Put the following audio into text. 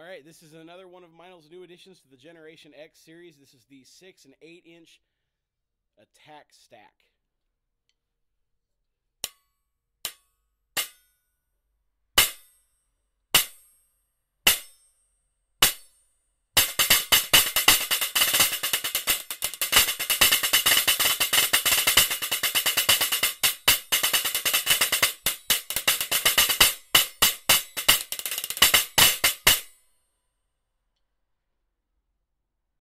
right, this is another one of Meinl's new additions to the Generation X series. This is the 6 and 8 inch attack stack.